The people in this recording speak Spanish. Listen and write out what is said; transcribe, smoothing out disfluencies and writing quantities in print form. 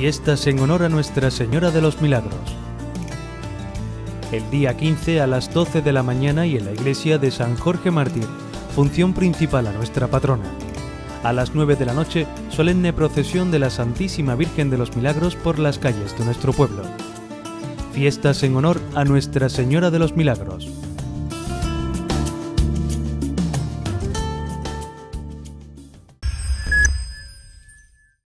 Fiestas en honor a Nuestra Señora de los Milagros. El día 15 a las 12 de la mañana y en la iglesia de San Jorge Mártir, función principal a nuestra patrona. A las 9 de la noche, solemne procesión de la Santísima Virgen de los Milagros por las calles de nuestro pueblo. Fiestas en honor a Nuestra Señora de los Milagros.